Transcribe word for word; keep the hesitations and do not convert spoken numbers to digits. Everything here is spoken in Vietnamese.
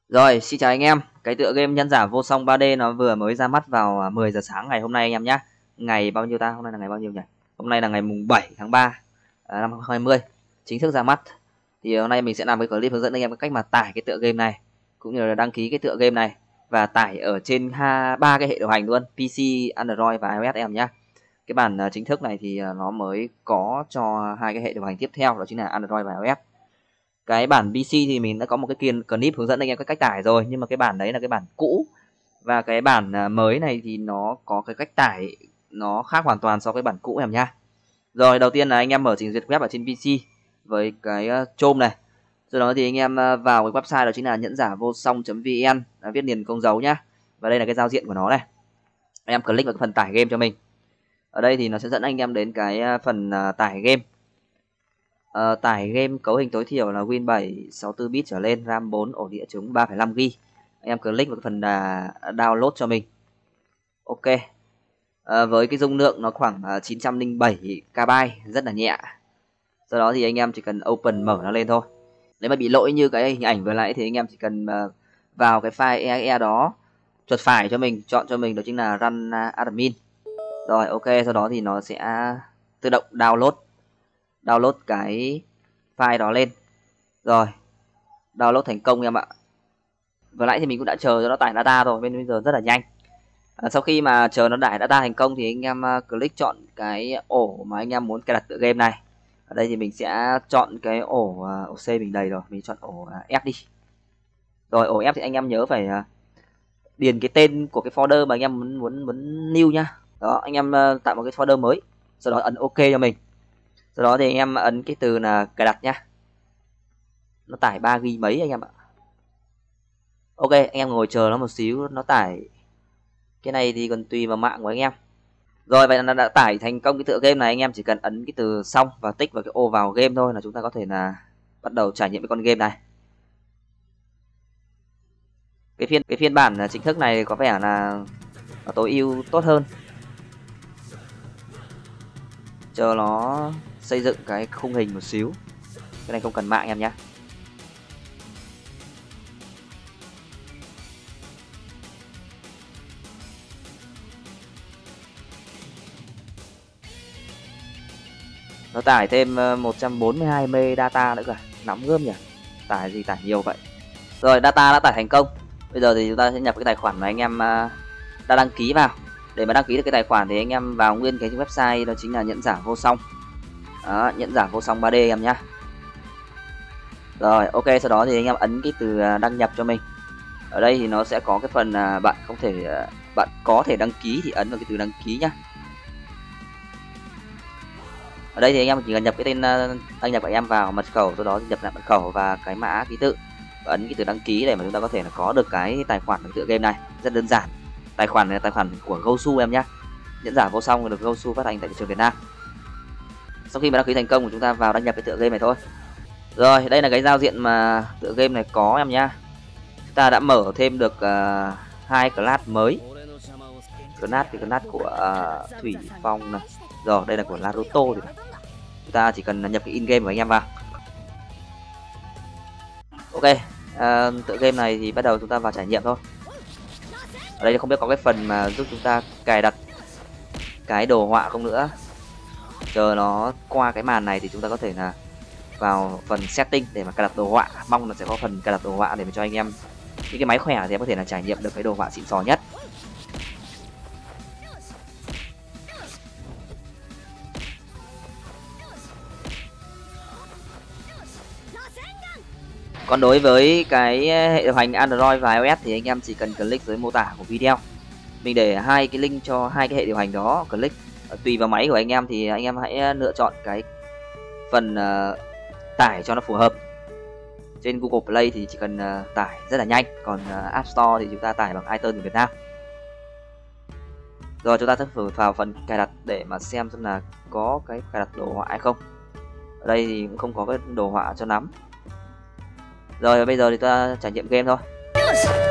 Rồi, xin chào anh em. Cái tựa game Nhân Giả Vô Song ba D nó vừa mới ra mắt vào à, mười giờ sáng ngày hôm nay anh em nhé. Ngày bao nhiêu ta? Hôm nay là ngày bao nhiêu nhỉ? Hôm nay là ngày mùng bảy tháng ba à, năm hai không hai không, chính thức ra mắt. Thì hôm nay mình sẽ làm cái clip hướng dẫn anh em cách mà tải cái tựa game này, cũng như là đăng ký cái tựa game này và tải ở trên ba cái hệ điều hành luôn, pê xê, Android và iOS em nhé. Cái bản à, chính thức này thì à, nó mới có cho hai cái hệ điều hành tiếp theo, đó chính là Android và iOS. Cái bản pê xê thì mình đã có một cái kiên clip hướng dẫn anh em cái cách tải rồi, nhưng mà cái bản đấy là cái bản cũ, và cái bản à, mới này thì nó có cái cách tải nó khác hoàn toàn so với bản cũ em nhá. Rồi, đầu tiên là anh em mở trình duyệt web ở trên pê xê với cái uh, Chrome này. Sau đó thì anh em uh, vào cái website đó chính là nhẫn giả vô song chấm vn, là viết liền công dấu nhá. Và đây là cái giao diện của nó này. Anh em click vào cái phần tải game cho mình. Ở đây thì nó sẽ dẫn anh em đến cái uh, phần uh, tải game. Uh, tải game cấu hình tối thiểu là Win bảy sáu mươi tư bit trở lên, RAM bốn, ổ đĩa trống ba phẩy năm gi ga bai. Anh em click vào cái phần uh, download cho mình. Ok. Uh, với cái dung lượng nó khoảng uh, chín trăm lẻ bảy ki lô bai, rất là nhẹ. Sau đó thì anh em chỉ cần open mở nó lên thôi. Nếu mà bị lỗi như cái hình ảnh vừa nãy thì anh em chỉ cần uh, vào cái file e e đó, chuột phải cho mình, chọn cho mình đó chính là run uh, admin. Rồi ok, sau đó thì nó sẽ tự động download download cái file đó lên. Rồi, download thành công em ạ. Vừa nãy thì mình cũng đã chờ cho nó tải data rồi, bên bây giờ rất là nhanh. À, sau khi mà chờ nó tải data thành công thì anh em uh, click chọn cái ổ mà anh em muốn cài đặt tựa game này. Ở đây thì mình sẽ chọn cái ổ uh, ổ C mình đầy rồi, mình chọn ổ uh, F đi. Rồi, ổ F thì anh em nhớ phải uh, điền cái tên của cái folder mà anh em muốn muốn muốn new nhá. Đó, anh em uh, tạo một cái folder mới, sau đó ấn OK cho mình. Sau đó thì anh em ấn cái từ là cài đặt nhá. Nó tải ba gi ga bai mấy anh em ạ. Ok, anh em ngồi chờ nó một xíu, nó tải. Cái này thì còn tùy vào mạng của anh em. Rồi, vậy là đã tải thành công cái tựa game này. Anh em chỉ cần ấn cái từ xong và tích vào cái ô vào game thôi là chúng ta có thể là bắt đầu trải nghiệm cái con game này. Cái phiên cái phiên bản chính thức này có vẻ là nó tối ưu tốt hơn. Chờ nó xây dựng cái khung hình một xíu. Cái này không cần mạng em nhé. Nó tải thêm một trăm bốn mươi hai mê data nữa cả, nóng gươm nhỉ. Tải gì tải nhiều vậy. Rồi, data đã tải thành công. Bây giờ thì chúng ta sẽ nhập cái tài khoản mà anh em đã đăng ký vào. Để mà đăng ký được cái tài khoản thì anh em vào nguyên cái website đó chính là nhẫn giả vô song. Đó, nhẫn giả vô song ba D em nhá. Rồi, ok, sau đó thì anh em ấn cái từ đăng nhập cho mình. Ở đây thì nó sẽ có cái phần bạn không thể bạn có thể đăng ký thì ấn vào cái từ đăng ký nhá. Ở đây thì anh em chỉ cần nhập cái tên đăng nhập của anh em vào mật khẩu, sau đó nhập lại mật khẩu và cái mã ký tự và ấn cái từ đăng ký để mà chúng ta có thể là có được cái tài khoản của tựa game này. Rất đơn giản. Tài khoản này là tài khoản của Gosu em nhá. Nhẫn giả vô song được Gosu phát hành tại thị trường Việt Nam. Sau khi mà đăng ký thành công thì chúng ta vào đăng nhập cái tựa game này thôi. Rồi, đây là cái giao diện mà tựa game này có em nhá. Chúng ta đã mở thêm được uh, hai class mới. Class thì class của uh, Thủy Phong này. Rồi, đây là của Naruto thì phải. Chúng ta chỉ cần nhập cái in game của anh em vào. Ok, uh, tựa game này thì bắt đầu chúng ta vào trải nghiệm thôi. Ở đây không biết có cái phần mà giúp chúng ta cài đặt cái đồ họa không nữa. Chờ nó qua cái màn này thì chúng ta có thể là vào phần setting để mà cài đặt đồ họa. Mong là sẽ có phần cài đặt đồ họa để mà cho anh em những cái máy khỏe thì em có thể là trải nghiệm được cái đồ họa xịn sò nhất. Còn đối với cái hệ điều hành Android và iOS thì anh em chỉ cần click dưới mô tả của video. Mình để hai cái link cho hai cái hệ điều hành đó, click tùy vào máy của anh em thì anh em hãy lựa chọn cái phần uh, tải cho nó phù hợp. Trên Google Play thì chỉ cần uh, tải rất là nhanh, còn uh, App Store thì chúng ta tải bằng iTunes của Việt Nam. Rồi chúng ta sẽ thử vào phần cài đặt để mà xem xem là có cái cài đặt đồ họa hay không. Ở đây thì cũng không có cái đồ họa cho lắm. Rồi bây giờ thì ta trải nghiệm game thôi.